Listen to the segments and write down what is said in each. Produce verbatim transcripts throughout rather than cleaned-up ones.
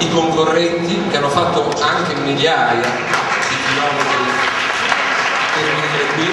i concorrenti che hanno fatto anche migliaia di chilometri per venire qui.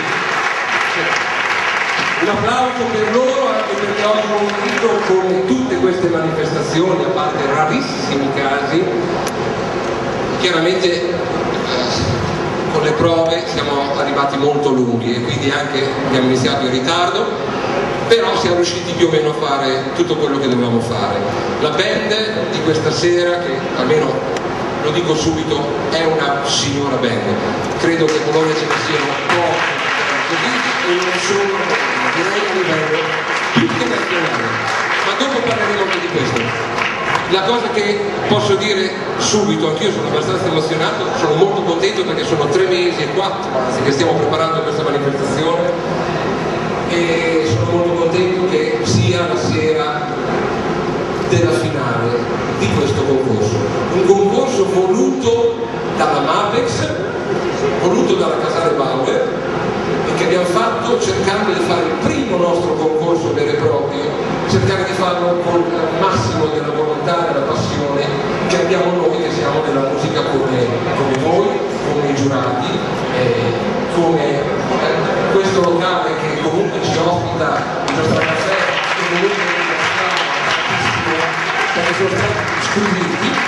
Un applauso per loro, anche perché ho convinto, come tutte queste manifestazioni, a parte rarissimi casi, chiaramente eh, con le prove siamo arrivati molto lunghi e quindi anche abbiamo iniziato in ritardo, però siamo riusciti più o meno a fare tutto quello che dovevamo fare. La band di questa sera, che almeno lo dico subito, è una signora band, credo che con noi ce ne siano pochi così e non sono, direi, a livello più che nazionale, ma dopo parleremo anche di questo. La cosa che posso dire subito, anch'io sono abbastanza emozionato, sono molto contento perché sono tre mesi e quattro anzi che stiamo preparando questa manifestazione e sono molto contento che sia la sera della finale di questo concorso, un concorso voluto dalla Mapex, voluto dalla Casale Bauer, e che abbiamo fatto cercando di fare il primo nostro concorso vero e proprio, cercare di farlo con il massimo della volontà e della passione che abbiamo noi che siamo della musica come, come voi, come i giurati, eh, come eh, questo locale che comunque ci ospita, il nostro caffè, che comunque ringraziamo tantissimo perché sono stati squisiti.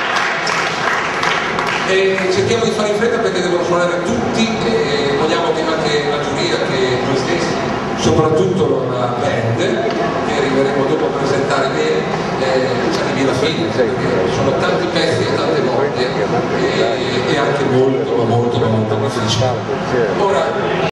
E cerchiamo di fare in fretta perché devono suonare tutti e vogliamo che anche la giuria, che noi stessi, soprattutto la band, che arriveremo dopo a presentare bene, eh, ci arrivi alla fine, perché sono tanti pezzi e tante volte e, e anche molto, ma molto, ma molto difficili. Ora,